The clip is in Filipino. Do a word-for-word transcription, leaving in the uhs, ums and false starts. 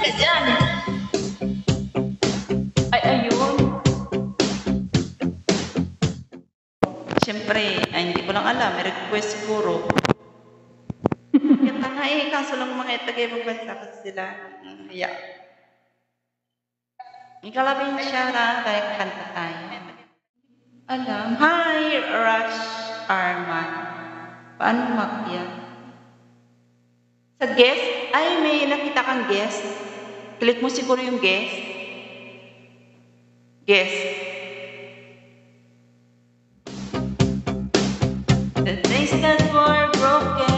ka dyan. Ay, ayun. Siyempre, ay, hindi ko lang alam. May request siguro. Kaya nga eh, kaso lang mga tagay magbansa kasi sila. Kaya. Ikalabing siya na tayo kanta tayo. Alam. Hi, Rush Arman. Paano umakyat? Sa guest? Ay, may nakita kang guest. Click mo siguro yung guest. Guest. The things that were broken